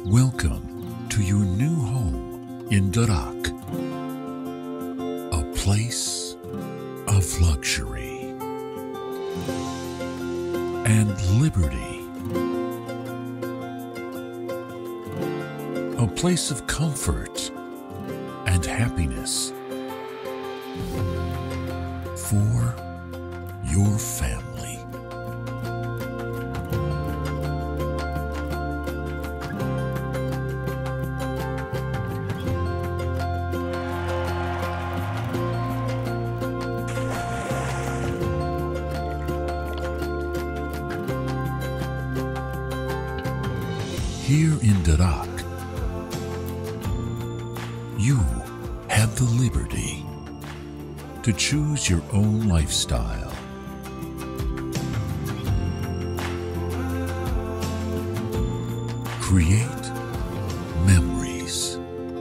Welcome to your new home in Darraq, a place of luxury and liberty, a place of comfort and happiness for your family. Here in Darraq, you have the liberty to choose your own lifestyle. Create memories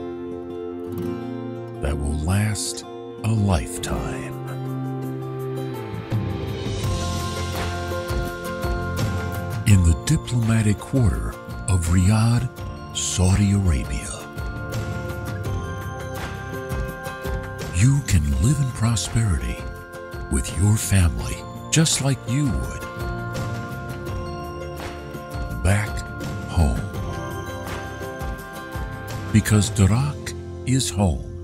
that will last a lifetime. In the diplomatic quarter of Riyadh, Saudi Arabia, you can live in prosperity with your family just like you would back home. Because Darraq is home.